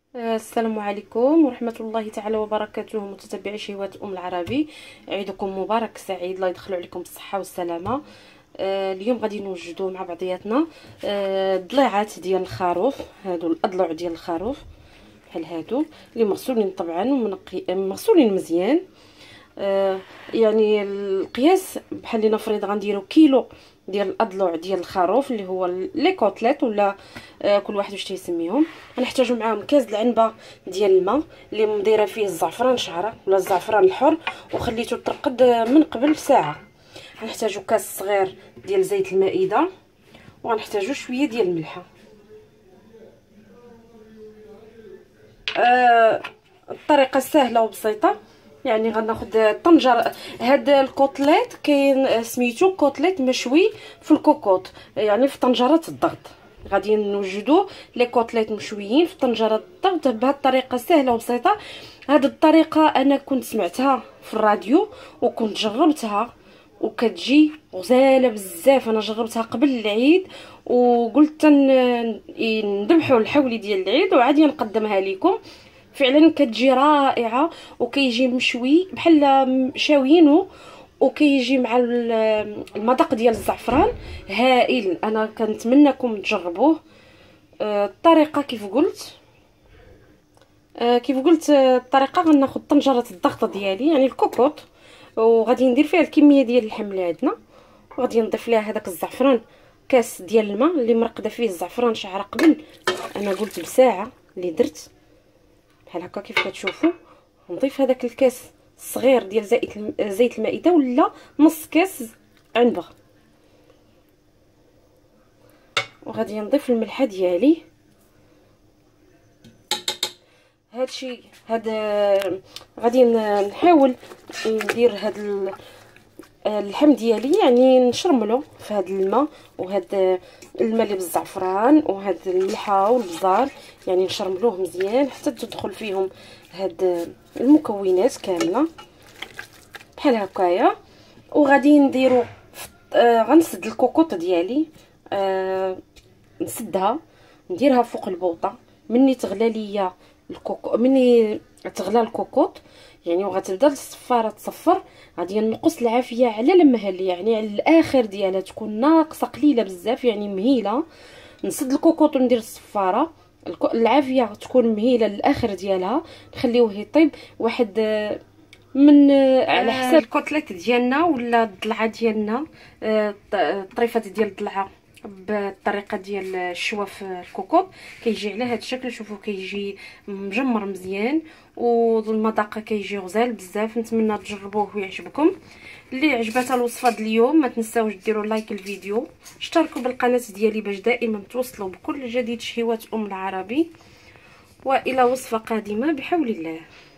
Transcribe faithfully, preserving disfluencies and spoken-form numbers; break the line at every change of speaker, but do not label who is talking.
السلام عليكم ورحمه الله تعالى وبركاته. متتبعي شهوات ام العربي، عيدكم مبارك سعيد، الله يدخلوا عليكم بالصحه والسلامه. آه اليوم غادي نوجدوا مع بعضياتنا آه ضليعات ديال الخروف. هادو الاضلع ديال الخروف بحال هادو اللي مغسولين طبعا ومنقي مغسولين مزيان. آه يعني القياس بحال لنفرض غنديروا كيلو ديال الاضلع ديال الخروف اللي هو لي كوتليت ولا آه كل واحد واش تيسميهم. غنحتاجوا معاهم كاس العنبه ديال الماء اللي مديره فيه الزعفران شعره ولا الزعفران الحر وخليته ترقد من قبل ساعه. غنحتاجوا كاس صغير ديال زيت المائده وغنحتاجوا شويه ديال الملحه. آه الطريقه سهله وبسيطه، يعني غناخد طنجره. هاد الكوتليت كاين سميتو كوتليت مشوي في الكوكوط، يعني في طنجره الضغط. غادي نوجدوا لي كوتليت مشويين في طنجره الضغط بهذه الطريقه سهله وبسيطه. هذه الطريقه انا كنت سمعتها في الراديو وكنت جربتها وكتجي غزاله بزاف. انا جربتها قبل العيد وقلت نذبحوا الحولي ديال العيد وعادي نقدمها لكم. فعلا كتجي رائعه وكيجي مشوي بحال شاويينو وكيجي مع المذاق ديال الزعفران هائل. انا كنتمنىكم تجربوه. الطريقه كيف قلت كيف قلت الطريقه غناخذ طنجره الضغط ديالي يعني الكوكوط وغادي ندير فيها الكميه ديال اللحم اللي عندنا وغادي نضيف ليها هذاك الزعفران. كاس ديال الماء اللي مرقده فيه الزعفران شعره قبل انا قلت بساعه اللي درت بحال هكا كيف كتشوفوا. نضيف هذاك الكاس الصغير ديال زيت زيت المائده ولا نص كاس عنبه وغادي نضيف الملحه ديالي. هادشي هذا غادي نحاول ندير هاد اللحم ديالي يعني نشرملو في هاد الماء وهاد الماء اللي بالزعفران وهاد الملحه والبزار، يعني نشرملوه مزيان حتى تدخل فيهم هاد المكونات كامله بحال هكايا. وغادي نديرو آه غنسد الكوكوط ديالي، آه نسدها نديرها فوق البوطه. مني تغلى ليا الكوكو مني تغلى الكوكوط يعني وغتبدا الصفاره تصفر، غادي نقص العافيه على المهل يعني على الاخر ديالها تكون ناقصه قليله بزاف يعني مهيله. نسد الكوكوط وندير الصفاره العافيه تكون مهيله للاخر ديالها، نخليوه يطيب واحد من على حساب الكوتليت ديالنا ولا الضلعه ديالنا. الطريفات ديال الضلعه بالطريقه ديال الشوا في الكوكوط كيجي على هذا الشكل. شوفوا كيجي مجمر مزيان والمذاق كيجي غزال بزاف. نتمنى تجربوه ويعجبكم. اللي عجبتها الوصفه ديال اليوم ما تنساوش ديروا لايك الفيديو، اشتركوا بالقناه ديالي باش دائما توصلوا بكل جديد شهوات ام العربي. والى وصفه قادمه بحول الله.